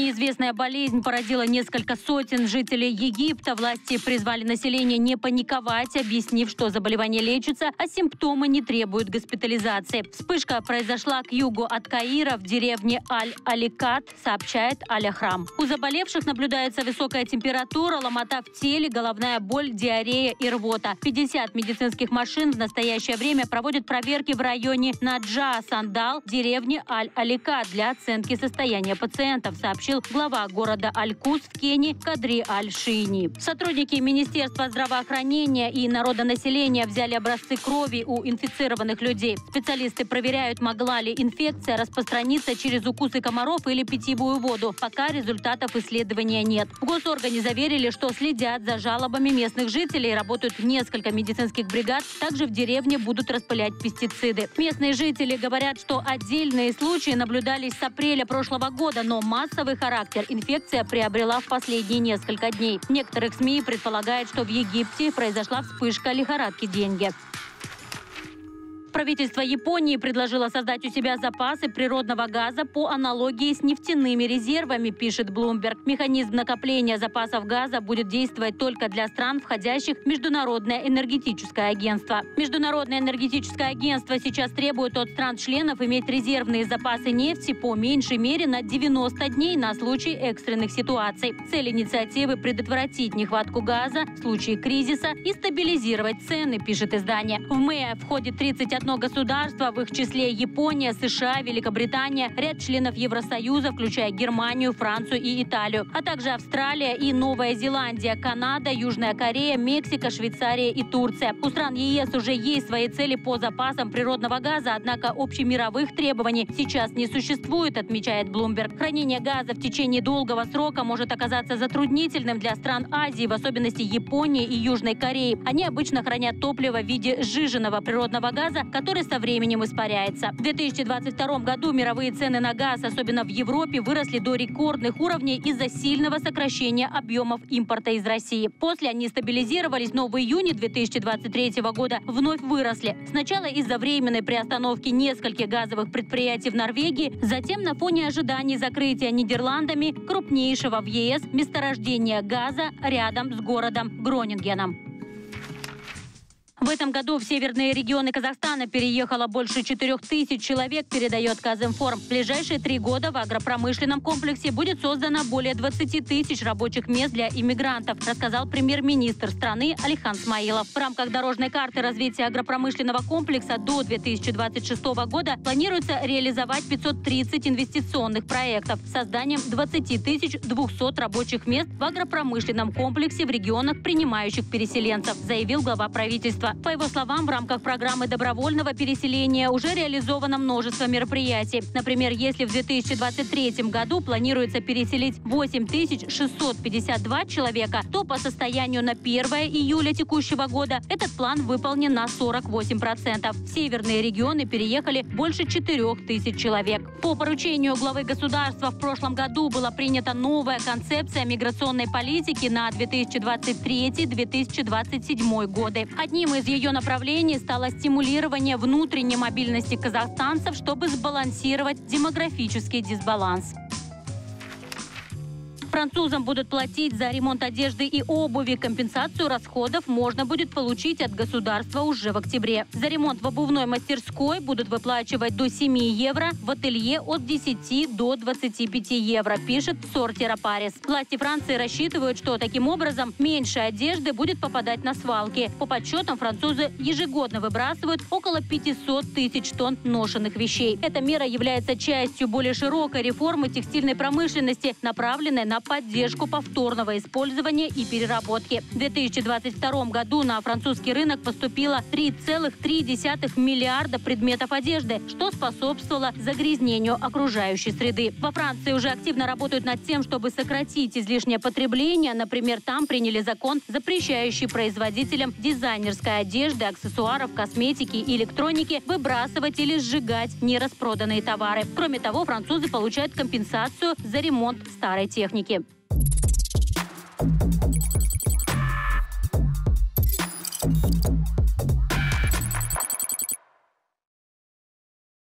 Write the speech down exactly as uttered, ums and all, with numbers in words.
Неизвестная болезнь породила несколько сотен жителей Египта. Власти призвали население не паниковать, объяснив, что заболевание лечится, а симптомы не требуют госпитализации. Вспышка произошла к югу от Каира в деревне Аль-Аликат, сообщает Аль-Ахрам. У заболевших наблюдается высокая температура, ломота в теле, головная боль, диарея и рвота. пятьдесят медицинских машин в настоящее время проводят проверки в районе Наджа-Сандал, деревни Аль-Аликат для оценки состояния пациентов, сообщил глава города Аль-Кус в Кении Кадри Аль-Шини. Сотрудники Министерства здравоохранения и народонаселения взяли образцы крови у инфицированных людей. Специалисты проверяют, могла ли инфекция распространиться через укусы комаров или питьевую воду. Пока результатов исследования нет. В госоргане заверили, что следят за жалобами местных жителей, работают несколько медицинских бригад. Также в деревне будут распылять пестициды. Местные жители говорят, что отдельные случаи наблюдались с апреля прошлого года, но массовый характер инфекция приобрела в последние несколько дней. В некоторых СМИ предполагают, что в Египте произошла вспышка лихорадки деньги. Правительство Японии предложило создать у себя запасы природного газа по аналогии с нефтяными резервами, пишет Bloomberg. Механизм накопления запасов газа будет действовать только для стран, входящих в Международное энергетическое агентство. Международное энергетическое агентство сейчас требует от стран-членов иметь резервные запасы нефти по меньшей мере на девяносто дней на случай экстренных ситуаций. Цель инициативы – предотвратить нехватку газа в случае кризиса и стабилизировать цены, пишет издание. В МЭА входит тридцать одно государство, в их числе Япония, США, Великобритания, ряд членов Евросоюза, включая Германию, Францию и Италию, а также Австралия и Новая Зеландия, Канада, Южная Корея, Мексика, Швейцария и Турция. У стран ЕС уже есть свои цели по запасам природного газа, однако общемировых требований сейчас не существует, отмечает Bloomberg. Хранение газа в течение долгого срока может оказаться затруднительным для стран Азии, в особенности Японии и Южной Кореи. Они обычно хранят топливо в виде сжиженного природного газа, который со временем испаряется. В две тысячи двадцать втором году мировые цены на газ, особенно в Европе, выросли до рекордных уровней из-за сильного сокращения объемов импорта из России. После они стабилизировались, но в июне две тысячи двадцать третьего года вновь выросли. Сначала из-за временной приостановки нескольких газовых предприятий в Норвегии, затем на фоне ожиданий закрытия Нидерландами крупнейшего в ЕС месторождения газа рядом с городом Гронингеном. В этом году в северные регионы Казахстана переехало больше четырёх тысяч человек, передает Казинформ. В ближайшие три года в агропромышленном комплексе будет создано более двадцати тысяч рабочих мест для иммигрантов, рассказал премьер-министр страны Алихан Смаилов. В рамках дорожной карты развития агропромышленного комплекса до две тысячи двадцать шестого года планируется реализовать пятьсот тридцать инвестиционных проектов с созданием двадцати тысяч двухсот рабочих мест в агропромышленном комплексе в регионах, принимающих переселенцев, заявил глава правительства. По его словам, в рамках программы добровольного переселения уже реализовано множество мероприятий. Например, если в две тысячи двадцать третьем году планируется переселить восемь тысяч шестьсот пятьдесят два человека, то по состоянию на первое июля текущего года этот план выполнен на сорок восемь процентов. В северные регионы переехали больше четырёх тысяч человек. По поручению главы государства в прошлом году была принята новая концепция миграционной политики на две тысячи двадцать третий — две тысячи двадцать седьмой годы. Одним из ее направлений стало стимулирование внутренней мобильности казахстанцев, чтобы сбалансировать демографический дисбаланс. Французам будут платить за ремонт одежды и обуви. Компенсацию расходов можно будет получить от государства уже в октябре. За ремонт в обувной мастерской будут выплачивать до семи евро, в ателье от десяти до двадцати пяти евро, пишет Сортира Парис. Власти Франции рассчитывают, что таким образом меньше одежды будет попадать на свалки. По подсчетам, французы ежегодно выбрасывают около пятисот тысяч тонн ношенных вещей. Эта мера является частью более широкой реформы текстильной промышленности, направленной на поддержку повторного использования и переработки. В две тысячи двадцать втором году на французский рынок поступило три целых три десятых миллиарда предметов одежды, что способствовало загрязнению окружающей среды. Во Франции уже активно работают над тем, чтобы сократить излишнее потребление. Например, там приняли закон, запрещающий производителям дизайнерской одежды, аксессуаров, косметики и электроники выбрасывать или сжигать нераспроданные товары. Кроме того, французы получают компенсацию за ремонт старой техники.